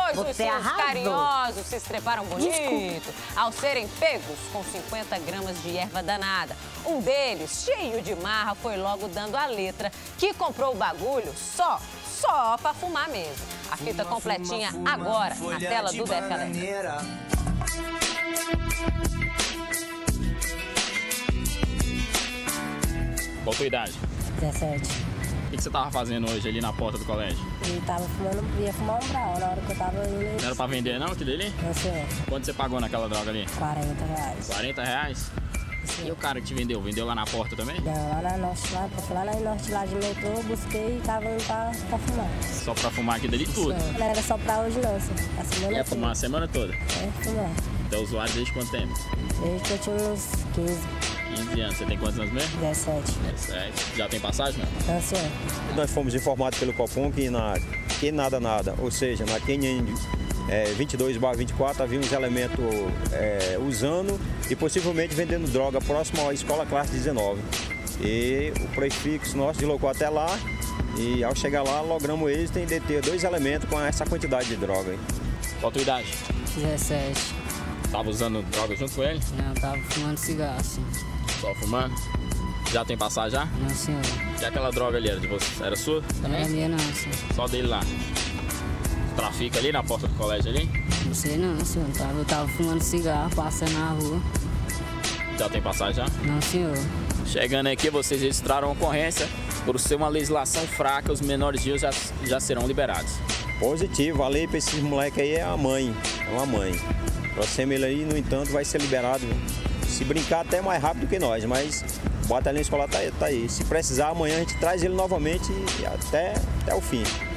Os ursinhos carinhosos se estreparam bonito ao serem pegos com 50 gramas de erva danada. Um deles, cheio de marra, foi logo dando a letra que comprou o bagulho só pra fumar mesmo. A fita completinha agora na tela do DF Alerta. Qual a tua idade? 17. O que você tava fazendo hoje ali na porta do colégio? E tava fumando, ia fumar um brau na hora que eu tava indo. Não era pra vender não, aquilo ali? Não sei. Quanto você pagou naquela droga ali? R$40. 40 reais? E o cara que te vendeu? Vendeu lá na porta também? Não, lá na Norte, lá na Norte lá de metrô, eu busquei e tava indo pra fumar. Só pra fumar aquilo ali tudo? Não era só pra hoje não, assim. A semana Ia fumar a semana toda? Fumar. Você é usuário desde quanto tempo? Desde que eu tinha uns 15. 15 anos. Você tem quantos anos mesmo? 17. 17. Já tem passagem, não? Não, senhor. Nós fomos informados pelo Copom que na nada, ou seja, na QNN 22/24 havia uns elementos usando e possivelmente vendendo droga próximo à escola classe 19. E o prefixo nosso deslocou até lá e ao chegar lá logramos êxito em deter 2 elementos com essa quantidade de droga. Qual a tua idade? 17. Tava usando droga junto com ele? Não, tava fumando cigarro, sim. Só fumando? Já tem passagem já? Não, senhor. E aquela droga ali era de você? Era sua? Também é minha não, senhor. Só dele lá? Trafica ali na porta do colégio ali? Não sei não, senhor. Eu tava fumando cigarro, passando na rua. Já tem passagem já? Não, senhor. Chegando aqui, vocês registraram a ocorrência. Por ser uma legislação fraca, os menores de uso já serão liberados. Positivo, a lei para esses moleques aí é a mãe, é uma mãe. O próximo ele aí, no entanto, vai ser liberado. Se brincar até mais rápido que nós, mas o batalhão escolar tá aí. Se precisar, amanhã a gente traz ele novamente até o fim.